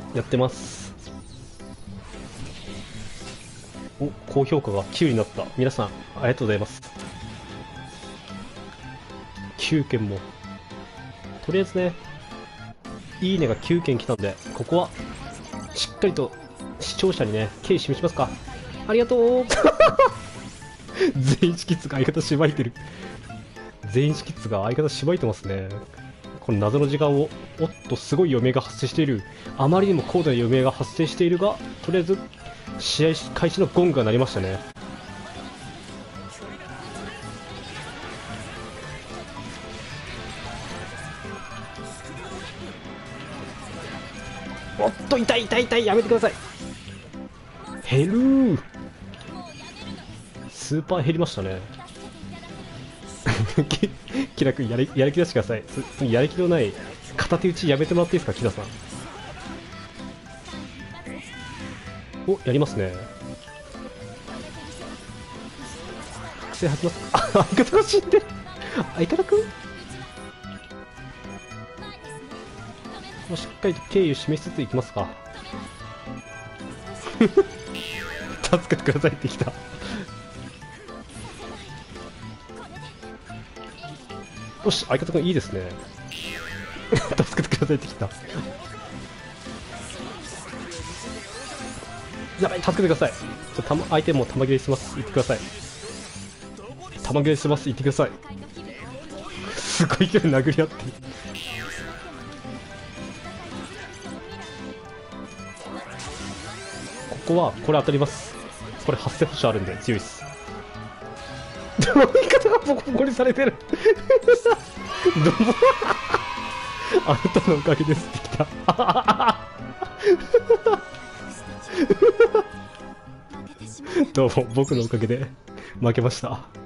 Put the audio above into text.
やってます。お、高評価が9になった。皆さん、ありがとうございます。9件も。とりあえずね、いいねが9件来たんで、ここは、しっかりと視聴者にね、敬意示しますか。ありがとう全員キッズが相方しばいてる。全員キッズが相方しばいてますね。この謎の時間を、おっと、すごい余命が発生している。あまりにも高度な余命が発生しているが、とりあえず、試合開始のゴングが鳴りましたね。おっと、痛い痛い痛い、やめてください。減るー。スーパー減りましたね。キラ君やる気出してください。やる気のない片手打ちやめてもらっていいですか、キラさん。お、やりますね。覚醒始まった。あ、相方が死んでる。相方くんもうしっかりと敬意を示しつついきますか。助けてくださいってきた。よし、相方くんいいですね。助けてくださいってきた。やばい、助けてください。相手も弾切れしてます。言ってください。弾切れしてます。言ってください。すごい勢いで殴り合ってる。ここは、これ当たります。これ8000星あるんで強いっす。でも味方がボコボコにされてる。どうもあなたのおかげですってきた。どうも僕のおかげで負けました。